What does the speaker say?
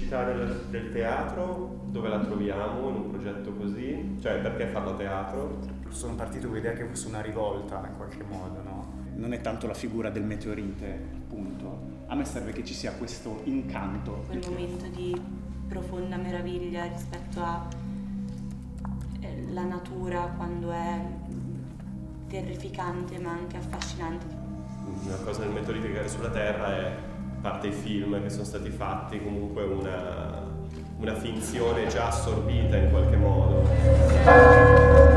l'eticità del teatro dove la troviamo in un progetto così? Cioè, perché farlo a teatro? Sono partito con l'idea che fosse una rivolta in qualche modo, no? Non è tanto la figura del meteorite, appunto. A me serve che ci sia questo incanto. Quel momento di profonda meraviglia rispetto a la natura quando è terrificante ma anche affascinante. Una cosa del meteorite che cade sulla Terra è, a parte i film che sono stati fatti, comunque una finzione già assorbita in qualche modo.